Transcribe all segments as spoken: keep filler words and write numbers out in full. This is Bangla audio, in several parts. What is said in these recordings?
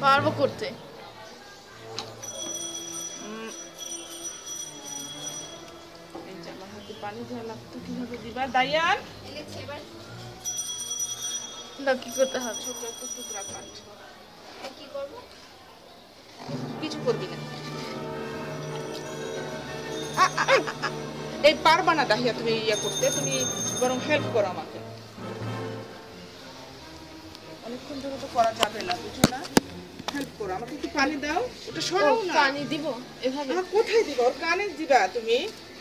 পারবো করতে। এই যে আমার হাতে পানি দেওয়া লাগতো, কিভাবে দিবা দাইয়ান? না কি করতে হবে? ছোট একটা টুকরা কাঠ। কি করবো? কিছু করবি না। এই পারবা না দাহিয়া তুমি ইয়া করতে, তুমি বরং হেল্প করো আমাকে। অনেকক্ষণ ধরে তো করা যাবে না, বুঝো না? হেল্প করো আমাকে, একটু পানি দাও। ওটা সরাও না। পানি দিব এভাবে? আমার কোথায় দিবা? ওর কানে দিবা তুমি।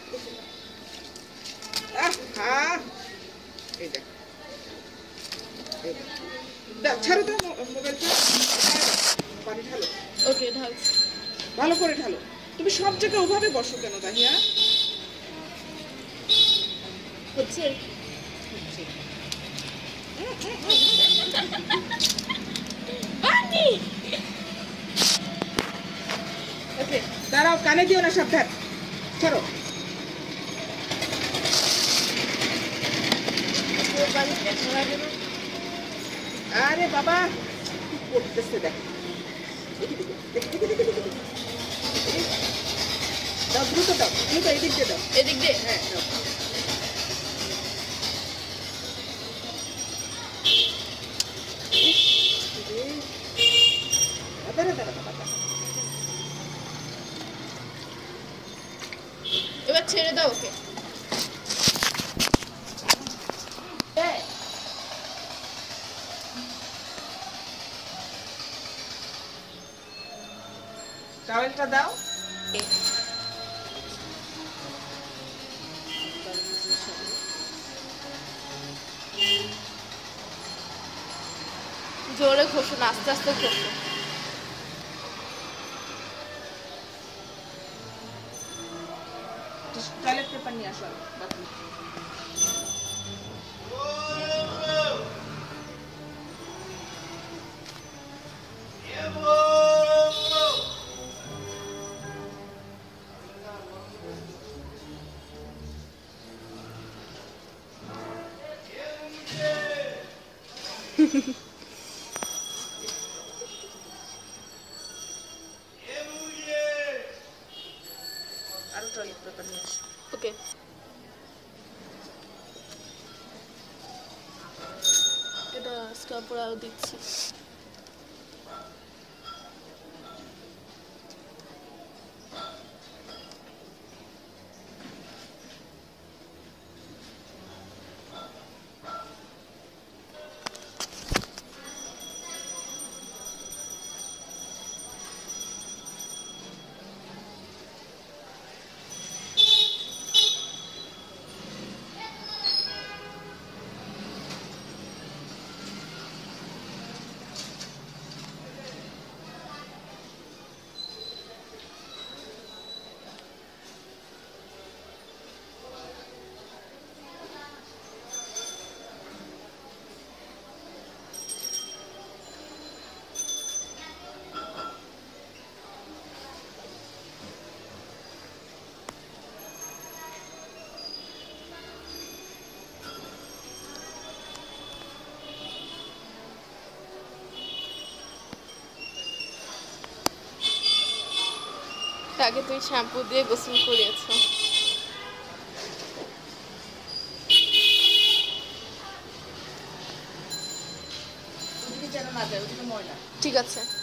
আহা, এই দেখ, এই দেখ। দাও, ছাড়ো তো মোবাইলটা। পানি ঢালো। ওকে ঢালছি। ভালো করে ঢালো। তুমি সব জায়গায় ওভাবে বসো কেন দাহিয়া? হচ্ছে ওকে, দাঁড়াও, কানে দিও না, সাবধান। ছাড়ো। আরে বাবা, কি করতেছে দেখ। দাও, দ্রুত দাও, দ্রুত এদিক দিয়ে দাও। এদিক দিয়ে? হ্যাঁ, দাও। দাঁড়া, দাঁড়া, দাঁড়া, দাঁড়া। এবার ছেড়ে দাও ওকে। টাওয়েলটা দাও। জোরে ঘষো না, আস্তে আস্তে ঘষো। টয়লেট পেপার নিয়ে আসো বাথরুম। আরো টয়লেট পেপার নিয়ে আসো। ওকে, এটা স্কার্ফ পরে আরো দিচ্ছি। আগে তুই শ্যাম্পু দিয়ে গোসল করিয়েছো। যেন না যায়, ওটা ময়লা। ঠিক আছে।